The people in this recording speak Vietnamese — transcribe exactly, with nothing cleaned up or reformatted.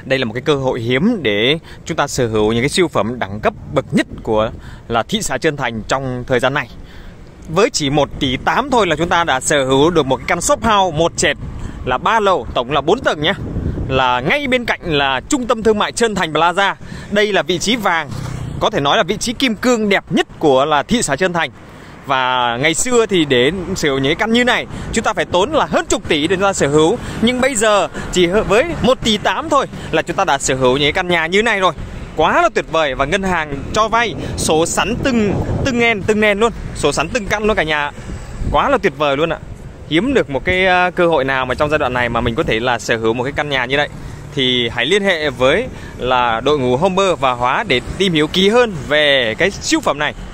đây là một cái cơ hội hiếm để chúng ta sở hữu những cái siêu phẩm đẳng cấp bậc nhất của là thị xã Trơn Thành trong thời gian này. Với chỉ một tỷ tám thôi là chúng ta đã sở hữu được một cái căn shop house một trệt là ba lầu, tổng là bốn tầng nhé. Là ngay bên cạnh là trung tâm thương mại Trơn Thành Plaza. Đây là vị trí vàng, có thể nói là vị trí kim cương đẹp nhất của là thị xã Trơn Thành. Và ngày xưa thì để sở hữu những cái căn như này chúng ta phải tốn là hơn chục tỷ để chúng ta sở hữu. Nhưng bây giờ chỉ với một tỷ tám thôi là chúng ta đã sở hữu những cái căn nhà như này rồi. Quá là tuyệt vời. Và ngân hàng cho vay số sắn từng từng en từng nen luôn, số sắn từng căn luôn cả nhà. Quá là tuyệt vời luôn ạ. Hiếm được một cái cơ hội nào mà trong giai đoạn này mà mình có thể là sở hữu một cái căn nhà như vậy. Thì hãy liên hệ với là đội ngũ Homer và Hóa để tìm hiểu kỹ hơn về cái siêu phẩm này.